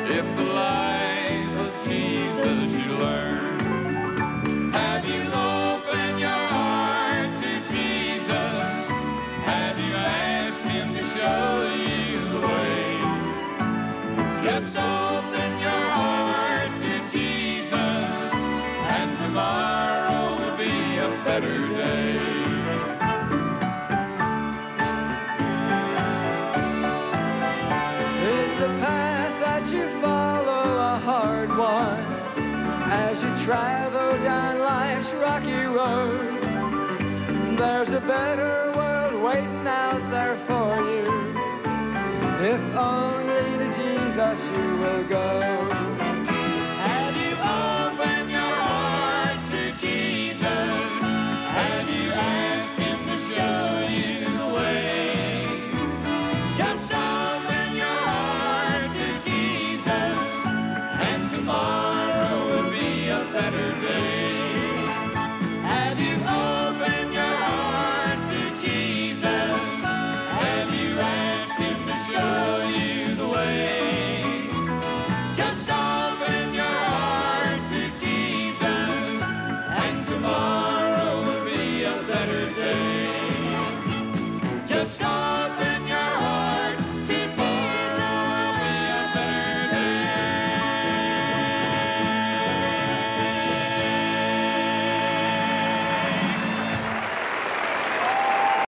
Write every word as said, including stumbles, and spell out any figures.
if the life of Jesus you learn. Have you opened your heart to Jesus? Have you asked him to show you the way? Just open your heart to Jesus, and tomorrow will be a better day. Is the path that you follow a hard one as you travel down life's rocky road? There's a better world waiting out there for you, if only to Jesus you will go.